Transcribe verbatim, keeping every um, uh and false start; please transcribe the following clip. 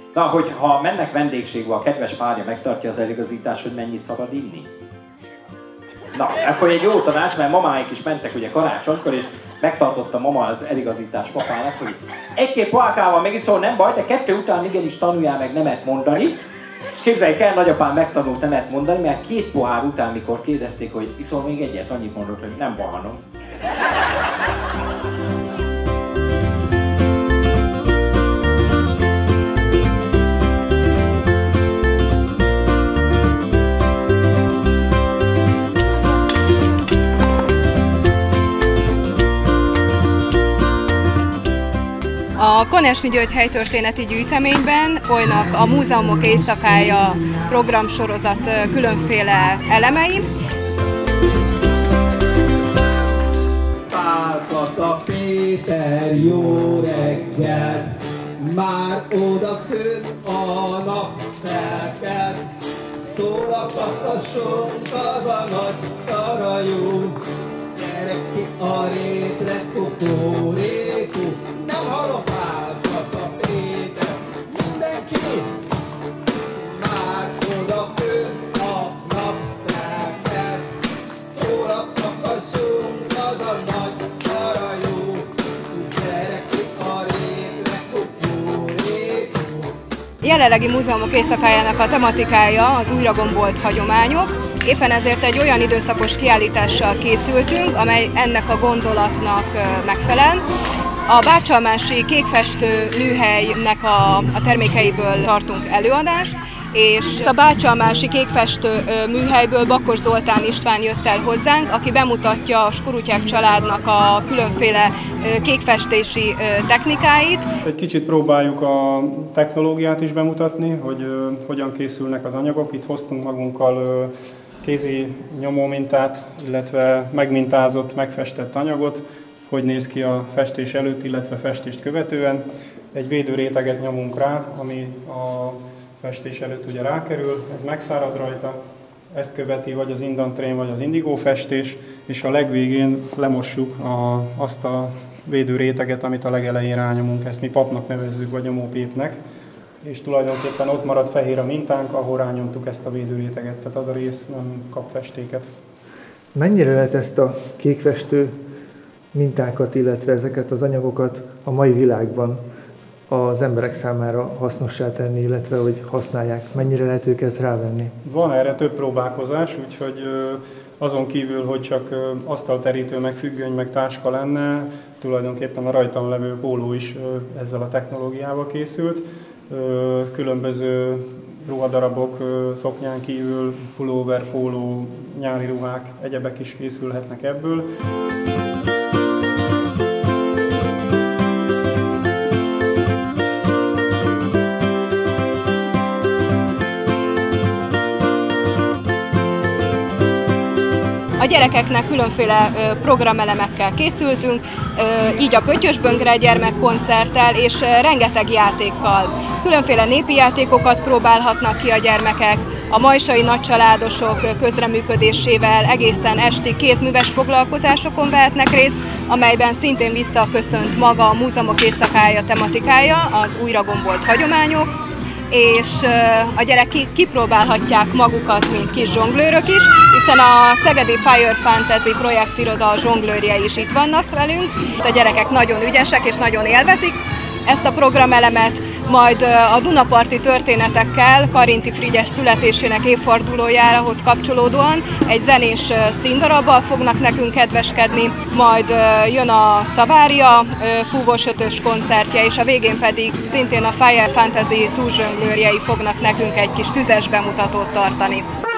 Na, hogyha mennek vendégségbe, a kedves párja megtartja az eligazítást, hogy mennyit szabad inni? Na, akkor egy jó tanács, mert mamáik is mentek ugye karácsonykor, és megtartotta mama az eligazítást papának, hogy egy-két pohárkával megiszol, nem baj, de kettő után igenis tanuljál meg nemet mondani. És képzeljük el, nagyapám megtanult nemet mondani, mert két pohár után, mikor kérdezték, hogy iszol még egyet, annyit mondott, hogy nem bahanom. A Konecny György helytörténeti gyűjteményben folynak a Múzeumok éjszakája programsorozat különféle elemei. Pálkata Péter, jó reggel, már odafönn a nap felkel, szól a kakasunk, az a nagy karajú, gyerek ki a rétre, kukuréku. Nem hallom, Pálkata Péter, mindenki már odafönn a nap felkel, szól a kakasunk, az a nagy karajú, gyerek ki a rétre, kukuréku. Jelenlegi Múzeumok éjszakájának a tematikája az újragombolt hagyományok. Éppen ezért egy olyan időszakos kiállítással készültünk, amely ennek a gondolatnak megfelel. A Bácsalmási kékfestő műhelynek a, a termékeiből tartunk előadást, és a Bácsalmási kékfestő műhelyből Bakos Zoltán István jött el hozzánk, aki bemutatja a Skurutyák családnak a különféle kékfestési technikáit. Egy kicsit próbáljuk a technológiát is bemutatni, hogy hogyan készülnek az anyagok. Itt hoztunk magunkkal kézi nyomómintát, illetve megmintázott, megfestett anyagot, hogy néz ki a festés előtt, illetve festést követően. Egy védőréteget nyomunk rá, ami a festés előtt ugye rákerül, ez megszárad rajta, ezt követi vagy az indantrém, vagy az indigó festés, és a legvégén lemossuk a, azt a védőréteget, amit a legelején rányomunk, ezt mi papnak nevezzük, vagy nyomópépnek, és tulajdonképpen ott marad fehér a mintánk, ahol rányomtuk ezt a védőréteget, tehát az a rész nem kap festéket. Mennyire lehet ezt a kékfestő mintákat, illetve ezeket az anyagokat a mai világban az emberek számára hasznossá tenni, illetve hogy használják? Mennyire lehet őket rávenni? Van erre több próbálkozás, úgyhogy azon kívül, hogy csak asztalterítő, meg függöny, meg táska lenne, tulajdonképpen a rajtam levő póló is ezzel a technológiával készült. Különböző ruhadarabok, szoknyán kívül, pulóver, póló, nyári ruhák, egyebek is készülhetnek ebből. A gyerekeknek különféle programelemekkel készültünk, így a Pöttyös Böngre gyermekkoncerttel és rengeteg játékkal. Különféle népi játékokat próbálhatnak ki a gyermekek, a majsai nagycsaládosok közreműködésével egészen esti kézműves foglalkozásokon vehetnek részt, amelyben szintén visszaköszönt maga a Múzeumok éjszakája tematikája, az újragombolt hagyományok, és a gyerekek kipróbálhatják magukat, mint kis zsonglőrök is, hiszen a Szegedi Fire Fantasy projektiroda zsonglőrje is itt vannak velünk. A gyerekek nagyon ügyesek és nagyon élvezik ezt a programelemet, majd a Dunaparti történetekkel Karinti Frigyes születésének évfordulójához kapcsolódóan egy zenés színdarabbal fognak nekünk kedveskedni, majd jön a Szavária fúvósötös koncertje, és a végén pedig szintén a Fire Fantasy túlzsonglőrjei fognak nekünk egy kis tüzes bemutatót tartani.